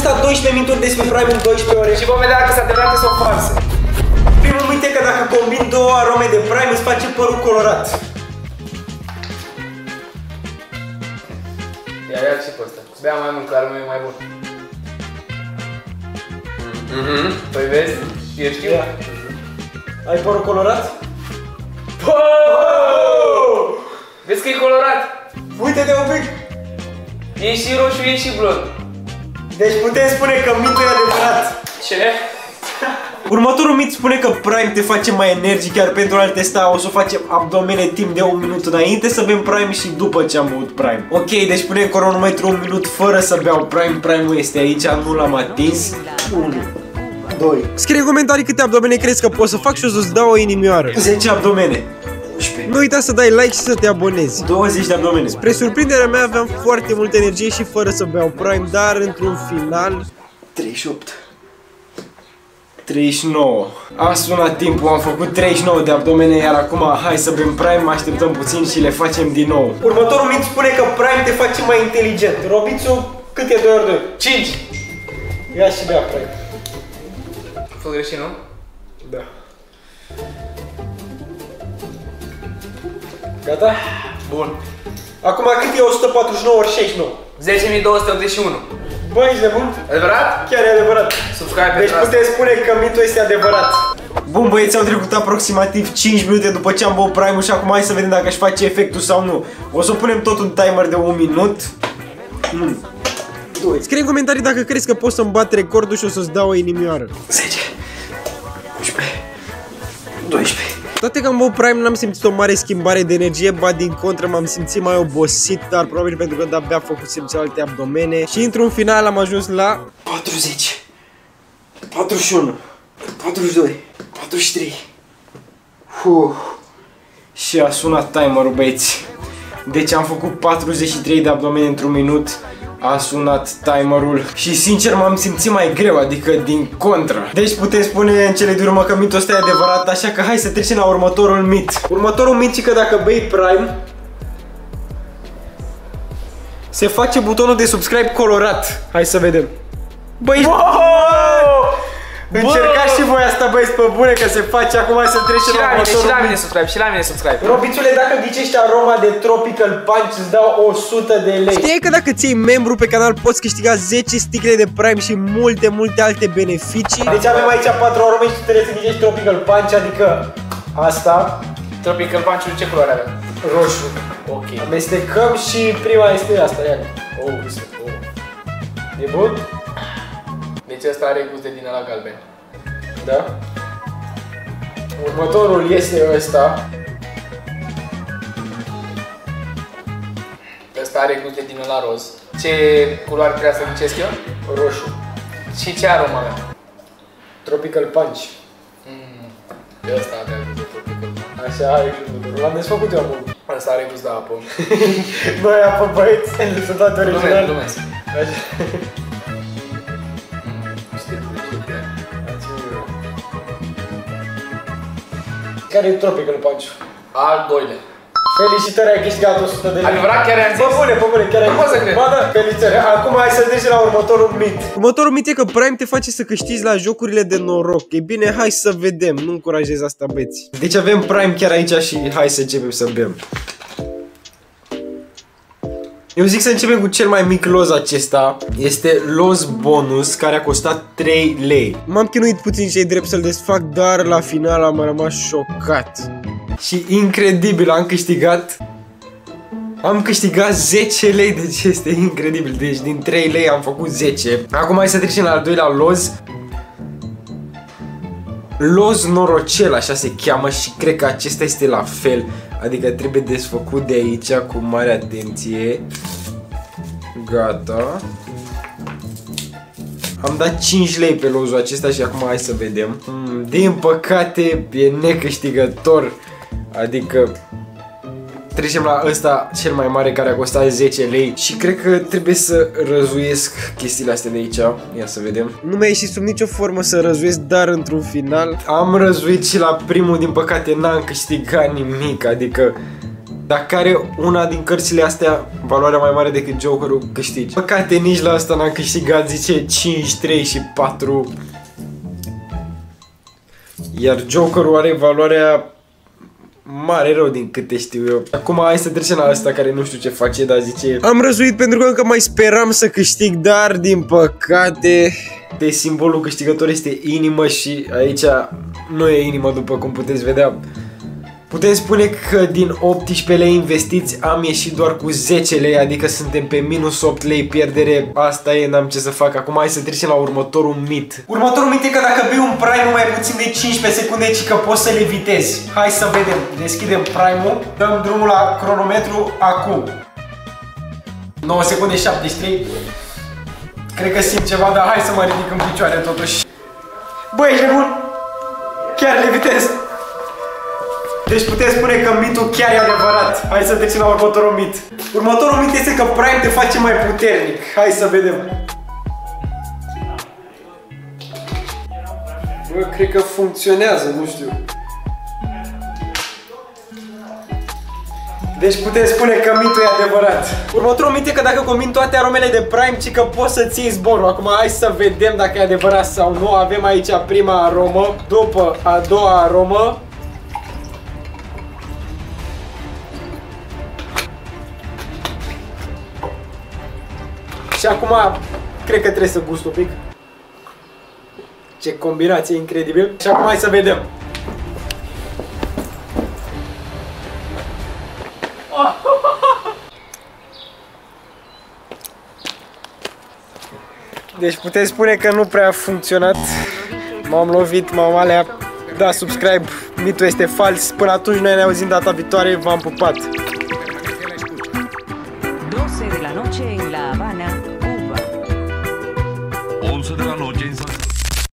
postat 12 minturi despre Prime în 12 ore. Și vom vedea dacă sunt adevărate sau false. Primul mit e că dacă combin două arome de Prime îți face părul colorat. Ia și pe ăsta. Bea mai mult, că aromul e mai bun. Păi vezi? Eu știu. Ai părul colorat? Vezi că e colorat? Uite-te un pic! E și roșu, e și blond. Deci putem spune că mitul e adevărat. Ce? Următorul mit spune că Prime te face mai energic, iar pentru a-l testa o să facem abdomene timp de 1 minut înainte să bem Prime și după ce am băut Prime. Ok, deci punem cronometru 1 minut fără să beau Prime. Prime-ul este aici, nu l-am atins. 1, 2. Scrie în comentarii câte abdomene crezi că pot să fac și o să-ți dau o inimioară. 10 abdomene. Nu uita să dai like și să te abonezi. 20 de abdomene. Spre surprinderea mea aveam foarte multă energie și fără să beau Prime, dar într-un final 38. 39. A sunat timpul, am făcut 39 de abdomene, iar acum hai să bem Prime, așteptăm puțin și le facem din nou. Următorul mit spune că Prime te face mai inteligent. Robițu, cât e 2 ori 2? 5. Ia și bea Prime. A fost greșit, nu? Da. Gata? Bun. Acum cât e 149 ori 69? 10.281. Bă, ești nebun? Adevărat? Chiar e adevărat. Subscribe. Deci putem spune că mitul este adevărat. Bun băieți, au trecut aproximativ 5 minute după ce am băut Prime-ul și acum hai să vedem dacă își face efectul sau nu. O să punem tot un timer de 1 minut. 1, 2. scrie în comentarii dacă crezi că poți să-mi bat recordul și o să-ți dau o inimioară. 10, 11, 12. Toate că am băut Prime n-am simțit o mare schimbare de energie, ba din contră m-am simțit mai obosit, dar probabil pentru că de-abia făcusem celelalte abdomene. Și într-un final am ajuns la 40, 41, 42, 43. Și a sunat timerul, băieți. Deci am făcut 43 de abdomene într-un minut. A sunat timerul și sincer m-am simțit mai greu, adică din contră. Deci putem spune în cele din urmă că mitul ăsta e adevărat, așa că hai să trecem la următorul mit. Următorul mit e că dacă bei Prime se face butonul de subscribe colorat. Hai să vedem. Băi, încercați și voi asta, băieți, pe bune, că se face. Acum hai să trecem la următorul mit. Și la mine subscribe, și la mine subscribe. Robițule, dacă ghicești aroma de Tropical Punch, îți dau 100 de lei. Știai că dacă ți iei membru pe canal poți câștiga 10 sticle de Prime și multe alte beneficii? Deci avem aici 4 arome și tu trebuie să ghicești Tropical Punch, adică asta. Tropical Punch-ul ce culoare avea? Roșu. Ok. Amestecăm și prima este asta, ia. E bun? Deci ăsta are gust de din ăla galben. Da. Următorul este ăsta. Ăsta are gust de din ăla roz. Ce culoare trebuie să ghicesc eu? Roșu. Și ce aromă avea? Tropical Punch. Ăsta avea gust de Tropical Punch. Așa, are și următorul. L-am desfăcut eu acum. Ăsta are gust de apă. Băi, apă, băieți, sunt toate originale. Glumesc. Așa. Care e Tropical Punch? Al doilea. Felicitări, ai câștigat 100 de lei. Adevărat, chiar am zis? Pe bune, chiar ai Nu pot să cred. Ba da, felicitări. Acum hai să trecem la următorul mit. Următorul mit e că Prime te face să câștigi la jocurile de noroc. Ei bine, hai să vedem, nu încurajez asta, băieți. Deci avem Prime chiar aici și hai să începem să bem. Eu zic să începem cu cel mai mic loz acesta. Este loz bonus care a costat 3 lei. M-am chinuit puțin și e drept să-l desfac, dar la final am rămas șocat. Și incredibil, am câștigat 10 lei, deci este incredibil. Deci din 3 lei am făcut 10. Acum hai să trecem la al doilea loz. Loz norocel, așa se cheamă și cred că acesta este la fel. Adică trebuie desfăcut de aici cu mare atenție. Gata. Am dat 5 lei pe lozul acesta și acum hai să vedem. Din păcate e necâștigător. Adică trecem la ăsta cel mai mare care a costat 10 lei. Și cred că trebuie să răzuiesc chestiile astea de aici. Ia să vedem. Nu mi-a ieșit sub nicio formă să răzuiesc, dar într-un final am răzuit și la primul, din păcate n-am câștigat nimic. Adică Dacă are una din cărțile astea valoarea mai mare decât Joker-ul, câștigi. Păcate, nici la asta n-am câștigat, zice 5, 3 și 4. Iar Joker-ul are valoarea mare rău din câte știu eu. Acum hai să trecem la asta care nu știu ce face, dar zice... Am răzuit pentru că încă mai speram să câștig, dar din păcate... De simbolul câștigător este inimă și aici nu e inimă, după cum puteți vedea. Putem spune că din 18 lei investiți am ieșit doar cu 10 lei, adică suntem pe minus 8 lei pierdere. Asta e, n-am ce să fac. Acum hai să trecem la următorul mit. Următorul mit e că dacă bei un Prime mai puțin de 15 secunde, ci că poți să le vitezi. Hai să vedem. Deschidem Prime-ul, dăm drumul la cronometru acum. 9 secunde 73. Cred că simt ceva, dar hai să mă ridic în picioare totuși. Băi, ești nebun? Chiar le vitez. Deci putem spune că mitul chiar e adevărat. Hai să trecem la următorul mit. Următorul mit este că Prime te face mai puternic. Hai să vedem. Bă, cred că funcționează, nu știu. Deci putem spune că mitul e adevărat. Următorul mit e că dacă combini toate aromele de Prime, ci că poți să-ți iei zborul. Acum hai să vedem dacă e adevărat sau nu. Avem aici prima aromă, după a doua aromă. Și acum cred că trebuie să gust un pic. Ce combinație incredibil. Și acum hai să vedem. Deci putem spune că nu prea a funcționat. M-am lovit, m-am alea. Da, subscribe, mitul este fals. Până atunci noi ne auzim data viitoare. V-am pupat. 12 de la noche en La Habana, Cuba. 11 de la noche en San